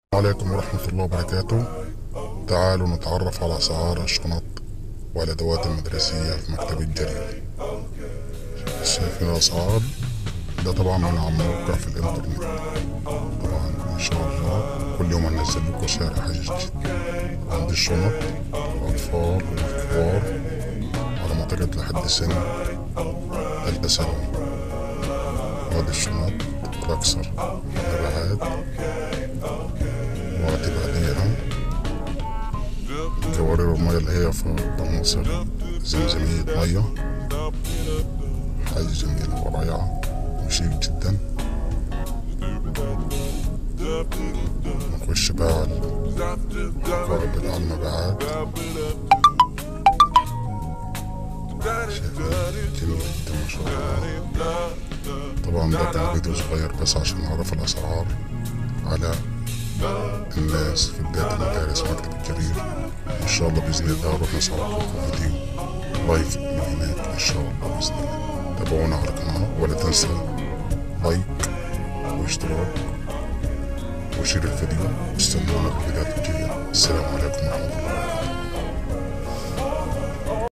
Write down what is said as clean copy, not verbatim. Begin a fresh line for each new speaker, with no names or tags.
عليكم ورحمة الله وبركاته. تعالوا نتعرف على أسعار الشنط والأدوات المدرسية في مكتبة جرير. شايفين الأسعار؟ ده طبعا من على موقع في الإنترنت. طبعا إن شاء الله كل يوم هننزل لكم سعر حاجة جديد. عندي الشنط الأطفال والكبار على ما أعتقد لحد سن تالتة ثانوي. وادي الشنط الأكثر مبيعات وقت بعديها جوارب المية اللي هي في مصر زمزمية مية، حاجة جميلة ورائعة وشيك جدا. نخش بقى على الحقائب على المبيعات. شايفين جميل جدا ما شاء الله. طبعا ده كان فيديو صغير بس عشان نعرف الأسعار على الناس في بداية المدارس مكتبة جرير. إن شاء الله بإذن الله نروح نصور لكم فيديو لايف من هناك إن شاء الله بإذن الله. تابعونا على القناة ولا تنسى لايك واشتراك وشير الفيديو واستنونا في الفيديوهات الجاية. السلام عليكم ورحمة الله وبركاته.